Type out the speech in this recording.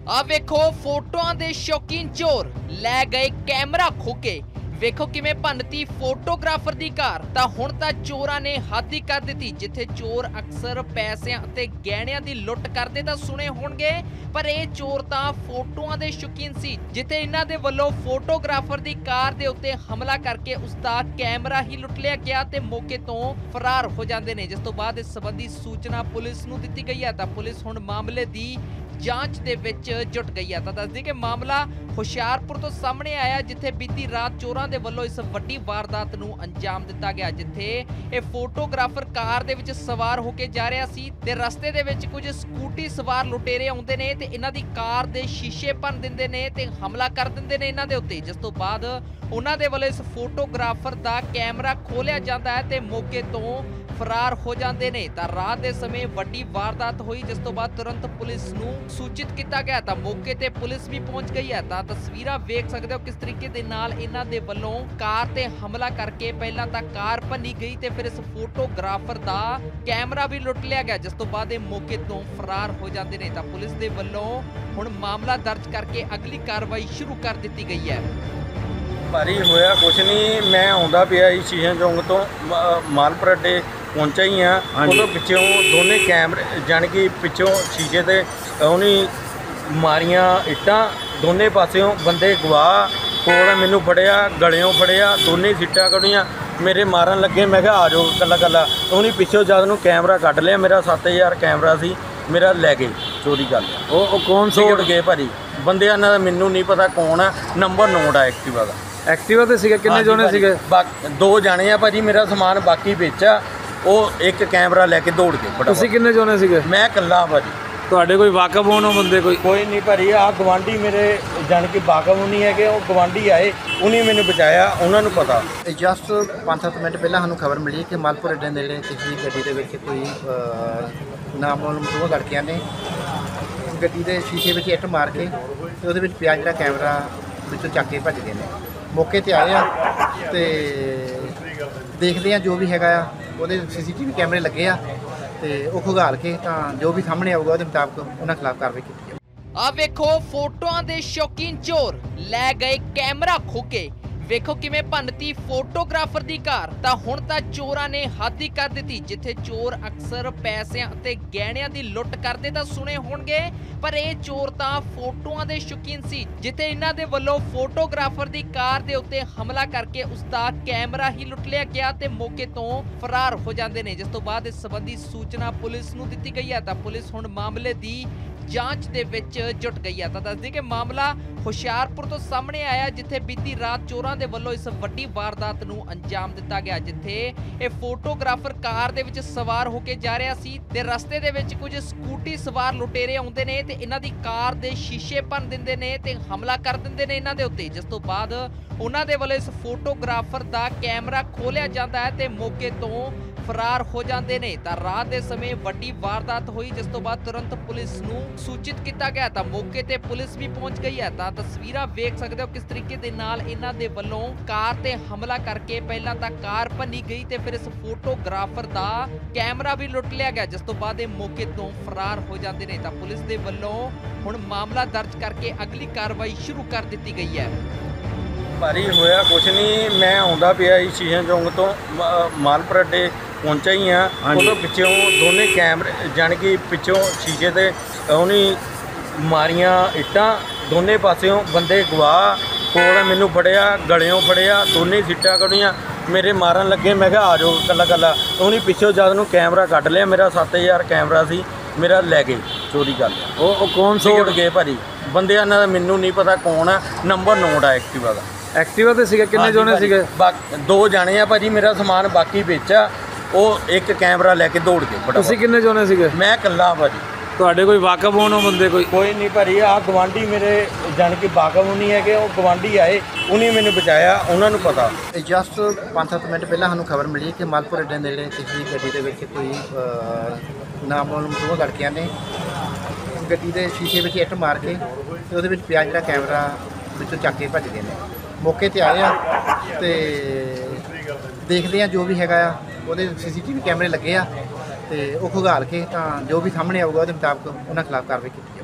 ਆ ਵੇਖੋ ਫੋਟੋਆਂ ਦੇ ਸ਼ੌਕੀਨ ਚੋਰ ਲੈ ਗਏ ਕੈਮਰਾ ਖੋ ਕੇ। ਵੇਖੋ ਕਿਵੇਂ ਭੰਨਤੀ ਫੋਟੋਗ੍ਰਾਫਰ ਦੀ ਕਾਰ। ਤਾਂ ਹੁਣ ਤਾਂ ਚੋਰਾਂ ਨੇ ਹੱਦ ਹੀ ਕਰ ਦਿੱਤੀ। ਜਿੱਥੇ ਚੋਰ ਅਕਸਰ ਪੈਸਿਆਂ ਅਤੇ ਗਹਿਣਿਆਂ ਦੀ ਲੁੱਟ ਕਰਦੇ ਤਾਂ ਸੁਣੇ ਹੋਣਗੇ, ਪਰ ਇਹ ਚੋਰ ਤਾਂ ਫੋਟੋਆਂ ਦੇ ਸ਼ੌਕੀਨ ਸੀ। ਜਿੱਥੇ ਇਹਨਾਂ ਦੇ ਵੱਲੋਂ ਫੋਟੋਗ੍ਰਾਫਰ ਦੀ ਕਾਰ ਦੇ ਉੱਤੇ ਹਮਲਾ ਕਰਕੇ ਉਸ ਦਾ ਕੈਮਰਾ ਹੀ ਲੁੱਟ ਲਿਆ ਗਿਆ ਤੇ ਮੌਕੇ ਤੋਂ ਫਰਾਰ ਹੋ ਜਾਂਦੇ ਨੇ। ਜਿਸ ਤੋਂ ਬਾਅਦ ਇਸ ਸੰਬੰਧੀ ਸੂਚਨਾ ਪੁਲਿਸ ਨੂੰ ਦਿੱਤੀ ਗਈ ਹੈ ਤਾਂ ਪੁਲਿਸ ਹੁਣ ਮਾਮਲੇ ਦੀ ਜਾਂਚ ਦੇ ਵਿੱਚ ਜੁਟ ਗਈ ਹੈ। ਤਾਂ ਦੱਸਦੀ ਕਿ ਮਾਮਲਾ ਹੁਸ਼ਿਆਰਪੁਰ ਤੋਂ ਸਾਹਮਣੇ ਆਇਆ, ਜਿੱਥੇ ਬੀਤੀ ਰਾਤ ਚੋਰਾਂ ਦੇ ਵੱਲੋਂ ਇਸ ਵੱਡੀ ਵਾਰਦਾਤ ਨੂੰ ਅੰਜਾਮ ਦਿੱਤਾ ਗਿਆ। ਜਿੱਥੇ ਇਹ ਫੋਟੋਗ੍ਰਾਫਰ ਕਾਰ ਦੇ ਵਿੱਚ ਸਵਾਰ ਹੋ ਕੇ ਜਾ ਰਿਹਾ ਸੀ ਤੇ ਰਸਤੇ ਦੇ ਵਿੱਚ ਕੁਝ ਸਕੂਟੀ ਸਵਾਰ ਲੁਟੇਰੇ ਆਉਂਦੇ ਨੇ ਤੇ ਇਹਨਾਂ ਦੀ ਕਾਰ ਦੇ ਸ਼ੀਸ਼ੇ ਭੰਨ ਦਿੰਦੇ ਨੇ ਤੇ ਹਮਲਾ ਕਰ ਦਿੰਦੇ ਨੇ ਇਹਨਾਂ ਦੇ ਉੱਤੇ। ਜਿਸ ਤੋਂ ਬਾਅਦ ਉਹਨਾਂ ਦੇ ਵੱਲੋਂ ਇਸ ਫੋਟੋਗ੍ਰਾਫਰ ਦਾ ਕੈਮਰਾ ਖੋਲਿਆ ਜਾਂਦਾ ਹੈ ਤੇ ਮੌਕੇ ਤੋਂ ਫਰਾਰ ਹੋ ਜਾਂਦੇ ਨੇ। ਤਾਂ ਰਾਤ ਦੇ ਸਮੇਂ ਵੱਡੀ ਵਾਰਦਾਤ ਹੋਈ, ਜਿਸ ਤੋਂ ਬਾਅਦ ਤੁਰੰਤ ਪੁਲਿਸ ਨੂੰ ਸੂਚਿਤ ਕੀਤਾ ਗਿਆ ਤਾਂ ਮੌਕੇ ਤੇ ਪੁਲਿਸ ਵੀ ਪਹੁੰਚ ਗਈ ਹੈ। ਤਾਂ ਤਸਵੀਰਾਂ ਵੇਖ ਸਕਦੇ ਹੋ ਕਿਸ ਤਰੀਕੇ ਦੇ ਨਾਲ ਇਹਨਾਂ ਦੇ ਵੱਲੋਂ ਕਾਰ ਤੇ ਹਮਲਾ ਕਰਕੇ ਪਹਿਲਾਂ ਤਾਂ ਕਾਰ ਭੰਨੀ ਗਈ ਤੇ ਫਿਰ ਇਸ ਫੋਟੋਗ੍ਰਾਫਰ ਦਾ ਕੈਮਰਾ ਵੀ ਲੁੱਟ ਲਿਆ ਗਿਆ, ਜਿਸ ਤੋਂ ਬਾਅਦ ਇਹ ਮੌਕੇ ਤੋਂ ਫਰਾਰ ਹੋ ਜਾਂਦੇ ਨੇ। ਤਾਂ ਪੁਲਿਸ ਦੇ ਵੱਲੋਂ ਹੁਣ ਮਾਮਲਾ ਦਰਜ ਕਰਕੇ ਅਗਲੀ ਕਾਰਵਾਈ ਸ਼ੁਰੂ ਕਰ ਦਿੱਤੀ ਗਈ ਹੈ। ਭਾਰੀ ਹੋਇਆ ਕੁਛ ਨਹੀਂ, ਮੈਂ ਆਉਂਦਾ ਪਿਆ ਸੀ ਸ਼ੀਸ਼ੇ ਚੌਂਕ ਤੋਂ ਮਾਲਪੁਰ ਅੱਡੇ ਪਹੁੰਚਿਆ ਹੀ ਆ। ਉਦੋਂ ਪਿੱਛੋਂ ਦੋਨੇ ਕੈਮਰੇ ਜਾਣ ਕਿ ਪਿੱਛੋਂ ਸ਼ੀਸ਼ੇ ਤੇ ਉਹਨੇ ਮਾਰੀਆਂ ਇੱਟਾਂ, ਦੋਨੇ ਪਾਸਿਓਂ ਬੰਦੇ ਗਵਾ ਕੋਲ ਮੈਨੂੰ ਫੜਿਆ, ਗਲਿਓਂ ਫੜਿਆ, ਦੋਨੇ ਸਿੱਟਾਂ ਕੱਢੀਆਂ, ਮੇਰੇ ਮਾਰਨ ਲੱਗੇ। ਮੈਂ ਕਿਹਾ ਆ ਜਾਓ ਕੱਲਾ ਕੱਲਾ। ਉਹਨੇ ਪਿੱਛੋਂ ਜਦ ਨੂੰ ਕੈਮਰਾ ਕੱਢ ਲਿਆ, ਮੇਰਾ 7000 ਕੈਮਰਾ ਸੀ, ਮੇਰਾ ਲੈ ਗਏ, ਚੋਰੀ ਕਰ ਲਿਆ। ਉਹ ਕੌਣ ਸੀ? ਉੱਡ ਗਏ ਭਾਜੀ, ਬੰਦਿਆਂ ਦਾ ਮੈਨੂੰ ਨਹੀਂ ਪਤਾ ਕੌਣ ਆ। ਨੰਬਰ ਨੋਟ ਆ ਐਕਟਿਵਾ ਦਾ। ਐਕਟਿਵਾ ਤੇ ਸੀਗੇ? ਕਿੰਨੇ ਜਣੇ ਸੀਗੇ? ਦੋ ਜਾਣੇ ਆ ਭਾਜੀ, ਮੇਰਾ ਸਮਾਨ ਬਾਕੀ ਵੇਚਾ। ਉਹ ਇੱਕ ਕੈਮਰਾ ਲੈ ਕੇ ਦੌੜ ਗਏ। ਤੁਸੀਂ ਕਿੰਨੇ ਜਣੇ ਸੀਗੇ? ਮੈਂ ਇਕੱਲਾ ਭਾਜੀ। ਤੁਹਾਡੇ ਕੋਈ ਵਾਕਫ ਹੋਣ ਬੰਦੇ? ਕੋਈ ਨਹੀਂ ਭਾਜੀ, ਆਹ ਗਵਾਂਢੀ ਮੇਰੇ ਜਾਣ ਕੇ ਵਾਕਫ ਨਹੀਂ ਹੈਗੇ, ਉਹ ਗਵਾਂਢੀ ਆਏ, ਉਹਨੇ ਮੈਨੂੰ ਬਚਾਇਆ, ਉਹਨਾਂ ਨੂੰ ਪਤਾ। ਜਸਟ 5-7 ਮਿੰਟ ਪਹਿਲਾਂ ਸਾਨੂੰ ਖਬਰ ਮਿਲੀ ਕਿ ਮਾਲਪੁਰ ਅੱਡੇ ਨੇੜੇ ਕਿਸੇ ਗੱਡੀ ਦੇ ਵਿੱਚ ਕੋਈ ਨਾਮਾਲੂਮ ਦੋ ਲੜਕਿਆਂ ਨੇ ਗੱਡੀ ਦੇ ਸ਼ੀਸ਼ੇ ਵਿੱਚ ਇੱਟ ਮਾਰ ਕੇ ਤੇ ਉਹਦੇ ਵਿੱਚ ਪਿਆ ਜਿਹੜਾ ਕੈਮਰਾ ਵਿੱਚੋਂ ਚੱਕ ਕੇ ਭੱਜ ਗਏ ਨੇ। ਮੌਕੇ ਤੇ ਆਏ ਆ ਤੇ ਦੇਖਦੇ ਆ ਜੋ ਵੀ ਹੈਗਾ ਆ, ਉਹਦੇ CCTV ਕੈਮਰੇ ਲੱਗੇ ਆ ਤੇ ਉਹ ਖੁਗਾਲ ਕੇ ਤਾਂ ਜੋ ਵੀ ਸਾਹਮਣੇ ਆਊਗਾ ਉਹਦੇ ਮੁਤਾਬਕ ਉਹਨਾਂ ਖਿਲਾਫ ਕਾਰਵਾਈ ਕੀਤੀ ਜਾਊਗੀ। ਆ ਵੇਖੋ ਫੋਟੋਆਂ ਦੇ ਸ਼ੌਕੀਨ ਚੋਰ ਲੈ ਗਏ ਕੈਮਰਾ ਖੋ ਕੇ। ਵੇਖੋ ਕਿਵੇਂ ਭੰਨਤੀ ਫੋਟੋਗ੍ਰਾਫਰ ਦੀ ਕਾਰ। ਤਾਂ ਹੁਣ ਤਾਂ ਚੋਰਾਂ ਨੇ ਹੱਦ ਹੀ ਕਰ ਦਿੱਤੀ। ਜਿੱਥੇ ਚੋਰ ਅਕਸਰ ਪੈਸਿਆਂ ਅਤੇ ਗਹਿਣਿਆਂ ਦੀ ਲੁੱਟ ਕਰਦੇ ਤਾਂ ਸੁਣੇ ਹੋਣਗੇ, ਪਰ ਇਹ ਚੋਰ ਤਾਂ ਫੋਟੋਆਂ ਦੇ ਸ਼ੌਕੀਨ ਸੀ। ਜਿੱਥੇ ਇਹਨਾਂ ਦੇ ਵੱਲੋਂ ਫੋਟੋਗ੍ਰਾਫਰ ਦੀ ਕਾਰ ਦੇ ਉੱਤੇ ਹਮਲਾ ਕਰਕੇ ਉਸ ਦਾ ਕੈਮਰਾ ਹੀ ਲੁੱਟ ਲਿਆ ਗਿਆ ਤੇ ਮੌਕੇ ਤੋਂ ਫਰਾਰ ਹੋ ਜਾਂਦੇ ਨੇ। ਜਿਸ ਤੋਂ ਬਾਅਦ ਇਸ ਸੰਬੰਧੀ ਸੂਚਨਾ ਪੁਲਿਸ ਨੂੰ ਦਿੱਤੀ ਗਈ ਹੈ ਤਾਂ ਪੁਲਿਸ ਹੁਣ ਮਾਮਲੇ ਦੀ ਜਾਂਚ ਦੇ ਵਿੱਚ ਜੁਟ ਗਈ ਹੈ। ਤਾਂ ਦੱਸਦੀ ਕਿ ਮਾਮਲਾ ਹੁਸ਼ਿਆਰਪੁਰ ਤੋਂ ਸਾਹਮਣੇ ਆਇਆ, ਜਿੱਥੇ ਬੀਤੀ ਰਾਤ ਚੋਰਾਂ ਦੇ ਵੱਲੋਂ ਇਸ ਵੱਡੀ ਵਾਰਦਾਤ ਨੂੰ ਅੰਜਾਮ ਦਿੱਤਾ ਗਿਆ। ਜਿੱਥੇ ਇਹ ਫੋਟੋਗ੍ਰਾਫਰ ਕਾਰ ਦੇ ਵਿੱਚ ਸਵਾਰ ਹੋ ਕੇ ਜਾ ਰਿਹਾ ਸੀ ਤੇ ਰਸਤੇ ਦੇ ਵਿੱਚ ਕੁਝ ਸਕੂਟੀ ਸਵਾਰ ਲੁਟੇਰੇ ਆਉਂਦੇ ਨੇ ਤੇ ਇਹਨਾਂ ਦੀ ਕਾਰ ਦੇ ਸ਼ੀਸ਼ੇ ਭੰਨ ਦਿੰਦੇ ਨੇ ਤੇ ਹਮਲਾ ਕਰ ਦਿੰਦੇ ਨੇ ਇਹਨਾਂ ਦੇ ਉੱਤੇ। ਜਿਸ ਤੋਂ ਬਾਅਦ ਉਹਨਾਂ ਦੇ ਵੱਲੋਂ ਇਸ ਫੋਟੋਗ੍ਰਾਫਰ ਦਾ ਕੈਮਰਾ ਖੋਲਿਆ ਜਾਂਦਾ ਹੈ ਤੇ ਮੌਕੇ ਤੋਂ ਫਰਾਰ ਹੋ ਜਾਂਦੇ ਨੇ। ਤਾਂ ਰਾਤ ਦੇ ਸਮੇਂ ਵੱਡੀ ਵਾਰਦਾਤ ਹੋਈ, ਜਿਸ ਤੋਂ ਬਾਅਦ ਤੁਰੰਤ ਪੁਲਿਸ ਨੂੰ ਸੂਚਿਤ ਕੀਤਾ ਗਿਆ ਤਾਂ ਮੌਕੇ ਤੇ ਪੁਲਿਸ ਵੀ ਪਹੁੰਚ ਗਈ ਹੈ। ਤਾਂ ਤਸਵੀਰਾਂ ਵੇਖ ਸਕਦੇ ਹੋ ਕਿਸ ਤਰੀਕੇ ਦੇ ਨਾਲ ਇਹਨਾਂ ਦੇ ਵੱਲੋਂ ਕਾਰ ਤੇ ਹਮਲਾ ਕਰਕੇ ਪਹਿਲਾਂ ਤਾਂ ਕਾਰ ਭੰਨੀ ਗਈ ਤੇ ਫਿਰ ਇਸ ਫੋਟੋਗ੍ਰਾਫਰ ਦਾ ਕੈਮਰਾ ਵੀ ਲੁੱਟ ਲਿਆ ਗਿਆ, ਜਿਸ ਤੋਂ ਬਾਅਦ ਇਹ ਮੌਕੇ ਤੋਂ ਫਰਾਰ ਹੋ ਜਾਂਦੇ ਨੇ। ਤਾਂ ਪੁਲਿਸ ਦੇ ਵੱਲੋਂ ਹੁਣ ਮਾਮਲਾ ਦਰਜ ਕਰਕੇ ਅਗਲੀ ਕਾਰਵਾਈ ਸ਼ੁਰੂ ਕਰ ਦਿੱਤੀ ਗਈ ਹੈ। ਭਾਰੀ ਹੋਇਆ ਕੁਛ ਨਹੀਂ, ਮੈਂ ਆਉਂਦਾ ਪਿਆ ਸੀ ਸ਼ੀਸ਼ੇ ਚੌਂਕ ਤੋਂ ਮਾਲਪੁਰ ਅੱਡੇ ਪਹੁੰਚਿਆ ਹੀ ਆ। ਉਦੋਂ ਪਿੱਛੋਂ ਦੋਨੇ ਕੈਮਰੇ ਜਾਣ ਕਿ ਪਿੱਛੋਂ ਸ਼ੀਸ਼ੇ ਤੇ ਉਹਨੇ ਮਾਰੀਆਂ ਇੱਟਾਂ, ਦੋਨੇ ਪਾਸਿਓਂ ਬੰਦੇ ਗਵਾ ਕੋਲ ਮੈਨੂੰ ਫੜਿਆ, ਗਲਿਓਂ ਫੜਿਆ, ਦੋਨੇ ਸਿੱਟਾਂ ਕੱਢੀਆਂ, ਮੇਰੇ ਮਾਰਨ ਲੱਗੇ। ਮੈਂ ਕਿਹਾ ਆ ਜਾਓ ਕੱਲਾ ਕੱਲਾ। ਉਹਨੇ ਪਿੱਛੋਂ ਜਦ ਨੂੰ ਕੈਮਰਾ ਕੱਢ ਲਿਆ, ਮੇਰਾ 7000 ਕੈਮਰਾ ਸੀ, ਮੇਰਾ ਲੈ ਗਏ, ਚੋਰੀ ਕਰ ਲਿਆ। ਉਹ ਕੌਣ ਸੀ? ਉੱਡ ਗਏ ਭਾਜੀ, ਬੰਦਿਆਂ ਦਾ ਮੈਨੂੰ ਨਹੀਂ ਪਤਾ ਕੌਣ ਆ। ਨੰਬਰ ਨੋਟ ਆ ਐਕਟਿਵਾ ਦਾ। ਐਕਟਿਵਾ ਤੇ ਸੀਗੇ? ਕਿੰਨੇ ਜਣੇ ਸੀਗੇ? ਦੋ ਜਾਣੇ ਆ ਭਾਜੀ, ਮੇਰਾ ਸਮਾਨ ਬਾਕੀ ਵੇਚਾ। ਉਹ ਇੱਕ ਕੈਮਰਾ ਲੈ ਕੇ ਦੌੜ ਗਏ। ਤੁਸੀਂ ਕਿੰਨੇ ਜਣੇ ਸੀਗੇ? ਮੈਂ ਇਕੱਲਾ ਭਾਜੀ। ਤੁਹਾਡੇ ਕੋਈ ਵਾਕਫ ਹੋਣ ਬੰਦੇ? ਕੋਈ ਨਹੀਂ ਭਾਜੀ, ਆਹ ਗਵਾਂਢੀ ਮੇਰੇ ਜਾਣ ਕੇ ਵਾਕਫ ਨਹੀਂ ਹੈਗੇ, ਉਹ ਗਵਾਂਢੀ ਆਏ, ਉਹਨੇ ਮੈਨੂੰ ਬਚਾਇਆ, ਉਹਨਾਂ ਨੂੰ ਪਤਾ। ਜਸਟ 5-7 ਮਿੰਟ ਪਹਿਲਾਂ ਸਾਨੂੰ ਖਬਰ ਮਿਲੀ ਕਿ ਮਾਲਪੁਰ ਅੱਡੇ ਨੇੜੇ ਕਿਸੇ ਗੱਡੀ ਦੇ ਵਿੱਚ ਕੋਈ ਨਾਮਾਲੂਮ ਦੋ ਲੜਕਿਆਂ ਨੇ ਗੱਡੀ ਦੇ ਸ਼ੀਸ਼ੇ ਵਿੱਚ ਇੱਟ ਮਾਰ ਕੇ ਤੇ ਉਹਦੇ ਵਿੱਚ ਪਿਆ ਜਿਹੜਾ ਕੈਮਰਾ ਵਿੱਚੋਂ ਚੱਕ ਕੇ ਭੱਜ ਗਏ ਨੇ। ਮੌਕੇ ਤੇ ਆਏ ਆ ਤੇ ਦੇਖਦੇ ਆ ਜੋ ਵੀ ਹੈਗਾ ਆ, ਉਹਦੇ CCTV ਕੈਮਰੇ ਲੱਗੇ ਆ ਤੇ ਉਹ ਖੁਗਾਲ ਕੇ ਤਾਂ ਜੋ ਵੀ ਸਾਹਮਣੇ ਆਊਗਾ ਉਹਦੇ ਮੁਤਾਬਕ ਉਹਨਾਂ ਖਿਲਾਫ ਕਾਰਵਾਈ ਕੀਤੀ ਜਾਊਗੀ।